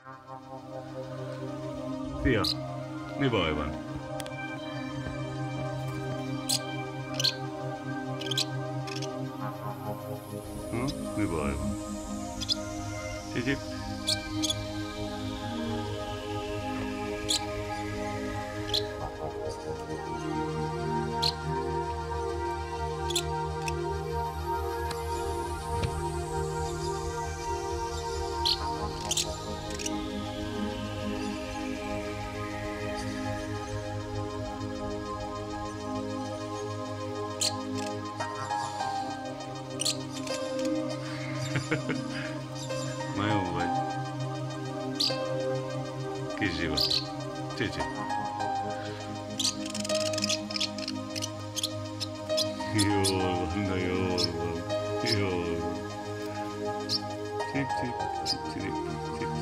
Szia! Mi baj van? Mi baj van? Csicsit? Ma jó vagy. Kis zsiva. Csicsi. Jól van, na jól van. Jól van. Csip, csip, csip, csip, csip.